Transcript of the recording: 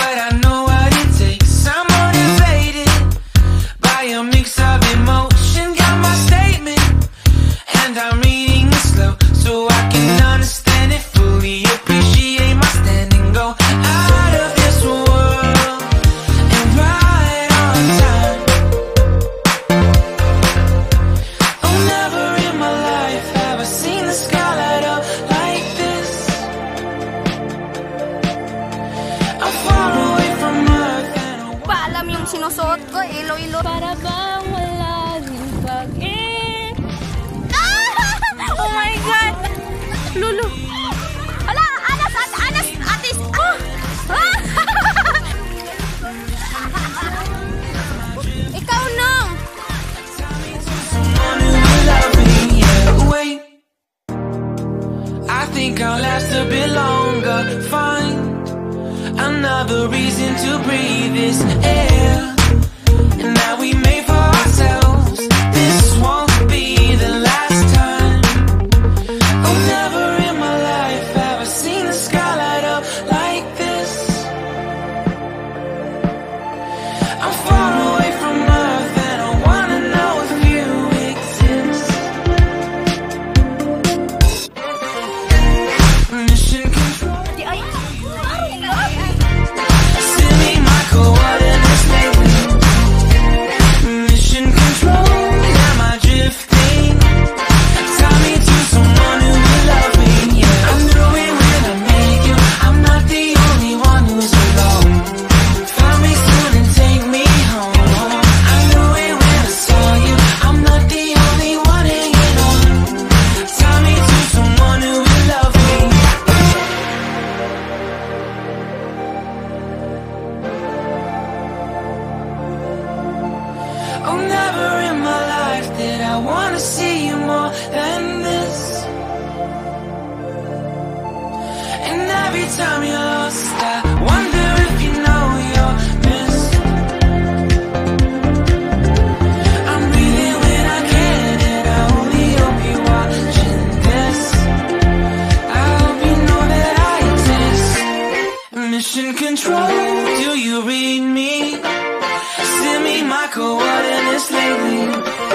but I know what it takes. I'm motivated by a mix of emotion. Got my statement, and I'm reading it slow so I can understand it fully. Appreciate my stand and go out of this world and right on time. Oh, never in my life have I seen the sky light up like this. I'm far away from earth and Paalam yung sinusuot ko, ilo-ilo. Para bang wala rin pag-ibig. Oh my God! Lulu! Ala! Anas! Atis! Ikaw na! someone who will love me, yeah. Wait, I think I'll last a bit longer. Find another reason to breathe this air, and that we made for ourselves. This won't be the last time. Oh, never in my life have I seen the sky light up like this. I'm far away from earth and I wanna know if you exist. Mission control, send me my coordinates lately. Mission control, am I drifting? Tie me to someone who will love me, yeah. I knew it when I met you, I'm not the only one who's alone. Find me soon and take me home. I knew it when I saw you, I'm not the only one hanging on. Tie me to someone who will love me. Oh, never in my life did I wanna see you more than this. And every time you're lost, I wonder if you know you're missed. I'm breathing when I can, and I only hope you're watching this. I hope you know that I exist. Mission control, do you read me? Send me my coordinates lately.